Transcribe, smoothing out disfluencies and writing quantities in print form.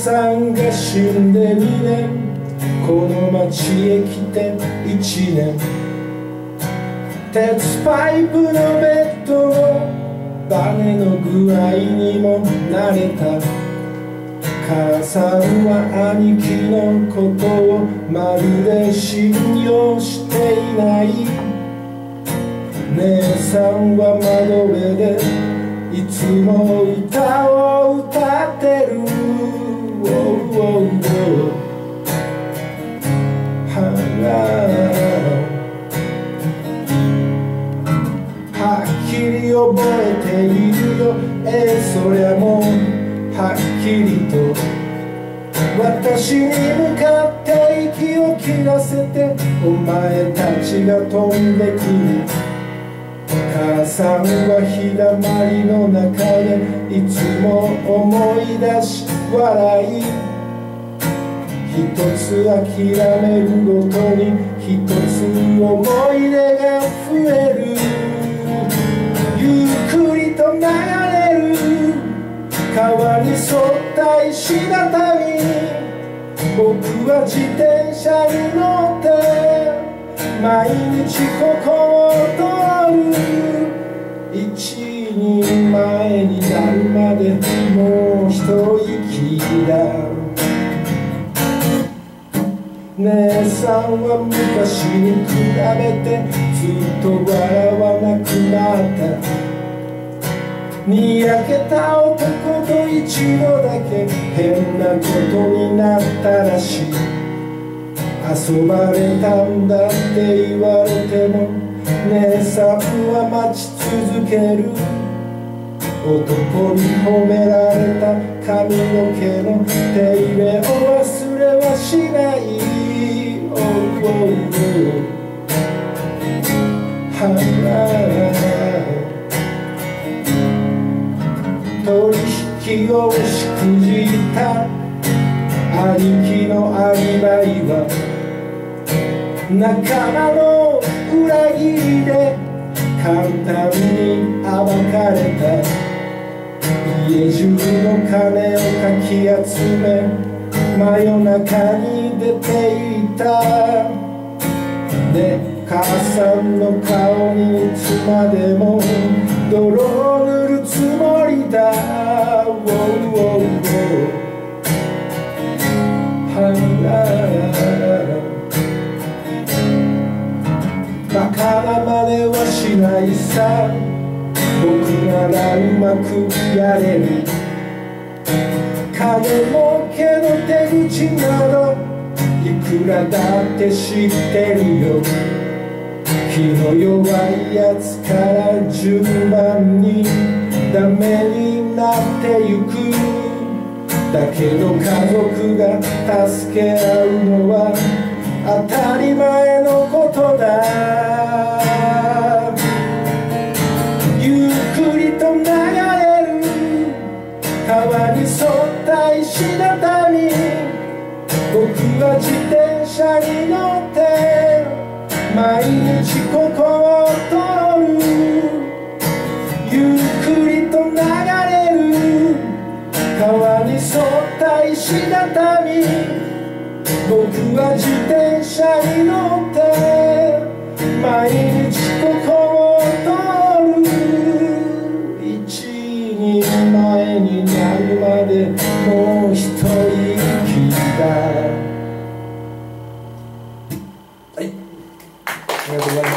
さんが死んで2年、この町へ来て1年、鉄パイプのベッドのバネの具合にも慣れた。母さんは兄貴のことをまるで信用していない。姉さんは窓辺でいつも歌を歌ってる。はっきり覚えているよ、そりゃもうはっきりと。私に向かって息を切らせてお前たちが飛んでくる。母さんは日だまりの中でいつも思い出し笑い、一つ諦めるごとに一つ思い出が増える。ゆっくりと流れる川に沿った石畳、僕は自転車に乗って毎日ここを通る。一人前になるまでもう一息だ。姉さんは昔に比べてずっと笑わなくなった。にやけた男と一度だけ変なことになったらしい。遊ばれたんだって言われても姉さんは待ち続ける。男に褒められた髪の毛の手入れを忘れはしない。取引をしくじった兄貴のアリバイは仲間の裏切りで簡単に暴かれた。家中の金をかき集め真夜中に出ていた。で母さんの顔にいつまでも泥を塗るつもりだ。バカな真似はしないさ、僕ならうまくやれる。金儲けの手口などいくらだって知ってるよ。気の弱いやつから順番にダメになってゆく。だけど家族が助け合うのは当たり前のことだ。ゆっくりと流れる川に沿った石畳、僕は自転車に乗って毎日ここを通る。ゆっくりと流れる川に沿った石畳、僕は自転車に乗って毎日ここを通る。一人前になるまでもう一息だ。はい、ありがとうございます。